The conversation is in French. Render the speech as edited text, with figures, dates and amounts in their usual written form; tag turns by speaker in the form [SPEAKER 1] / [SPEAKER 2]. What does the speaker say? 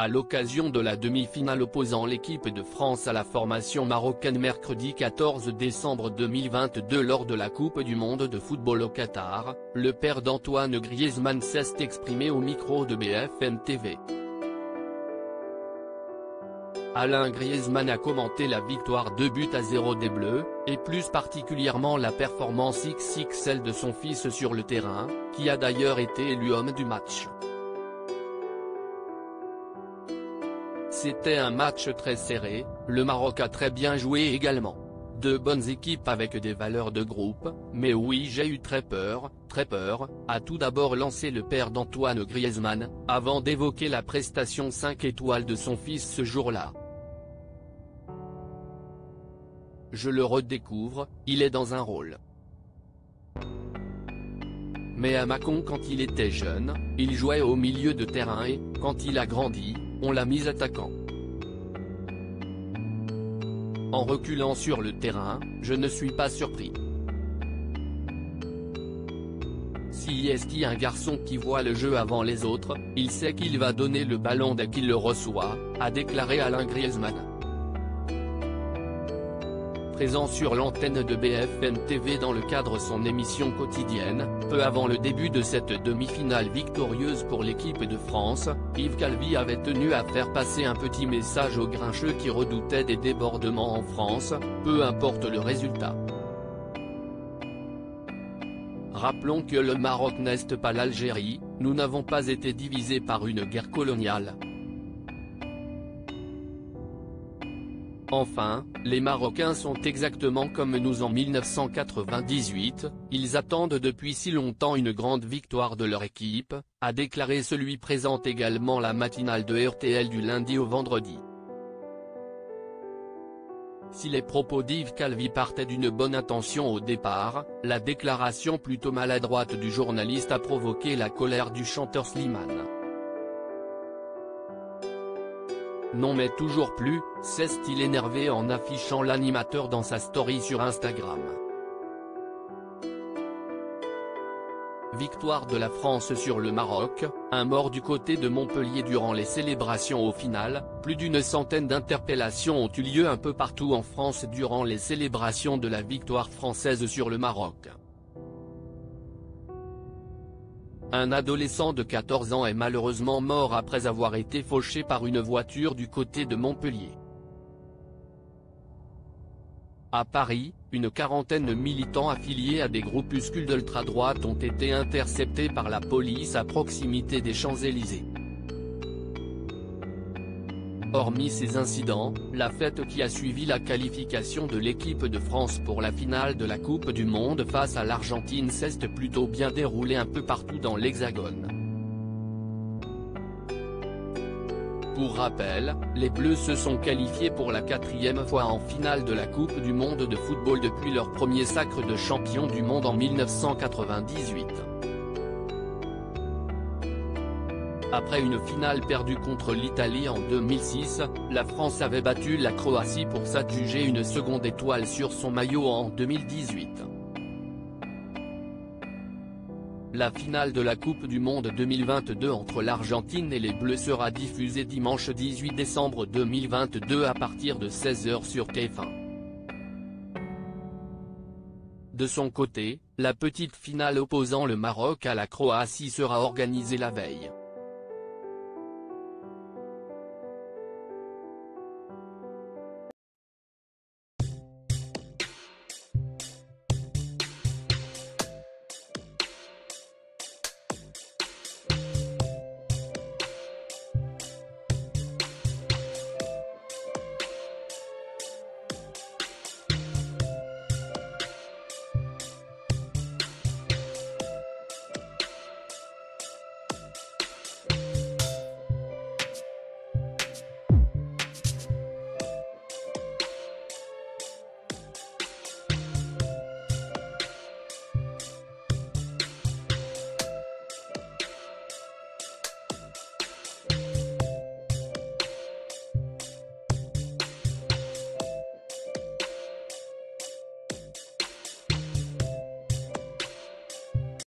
[SPEAKER 1] à l'occasion de la demi-finale opposant l'équipe de France à la formation marocaine mercredi 14 décembre 2022 lors de la Coupe du monde de football au Qatar, le père d'Antoine Griezmann s'est exprimé au micro de BFM TV. Alain Griezmann a commenté la victoire 2-0 des Bleus, et plus particulièrement la performance XXL de son fils sur le terrain, qui a d'ailleurs été élu homme du match. C'était un match très serré, le Maroc a très bien joué également. Deux bonnes équipes avec des valeurs de groupe, mais oui j'ai eu très peur, a tout d'abord lancé le père d'Antoine Griezmann, avant d'évoquer la prestation 5 étoiles de son fils ce jour-là. Je le redécouvre, il est dans un rôle. Mais à Mâcon quand il était jeune, il jouait au milieu de terrain et, quand il a grandi, on l'a mis attaquant. En reculant sur le terrain, je ne suis pas surpris. Si est un garçon qui voit le jeu avant les autres, il sait qu'il va donner le ballon dès qu'il le reçoit, a déclaré Alain Griezmann. Présent sur l'antenne de BFM TV dans le cadre de son émission quotidienne, peu avant le début de cette demi-finale victorieuse pour l'équipe de France, Yves Calvi avait tenu à faire passer un petit message aux grincheux qui redoutaient des débordements en France, peu importe le résultat. Rappelons que le Maroc n'est pas l'Algérie, nous n'avons pas été divisés par une guerre coloniale. Enfin, les Marocains sont exactement comme nous en 1998, ils attendent depuis si longtemps une grande victoire de leur équipe, a déclaré celui présent également la matinale de RTL du lundi au vendredi. Si les propos d'Yves Calvi partaient d'une bonne intention au départ, la déclaration plutôt maladroite du journaliste a provoqué la colère du chanteur Slimane. Non mais toujours plus, s'est-il énervé en affichant l'animateur dans sa story sur Instagram. Victoire de la France sur le Maroc, un mort du côté de Montpellier durant les célébrations au final, plus d'une centaine d'interpellations ont eu lieu un peu partout en France durant les célébrations de la victoire française sur le Maroc. Un adolescent de 14 ans est malheureusement mort après avoir été fauché par une voiture du côté de Montpellier. À Paris, une quarantaine de militants affiliés à des groupuscules d'ultra-droite ont été interceptés par la police à proximité des Champs-Élysées. Hormis ces incidents, la fête qui a suivi la qualification de l'équipe de France pour la finale de la Coupe du monde face à l'Argentine s'est plutôt bien déroulée un peu partout dans l'Hexagone. Pour rappel, les Bleus se sont qualifiés pour la 4e fois en finale de la Coupe du monde de football depuis leur premier sacre de champion du monde en 1998. Après une finale perdue contre l'Italie en 2006, la France avait battu la Croatie pour s'adjuger une seconde étoile sur son maillot en 2018. La finale de la Coupe du monde 2022 entre l'Argentine et les Bleus sera diffusée dimanche 18 décembre 2022 à partir de 16h sur TF1. De son côté, la petite finale opposant le Maroc à la Croatie sera organisée la veille.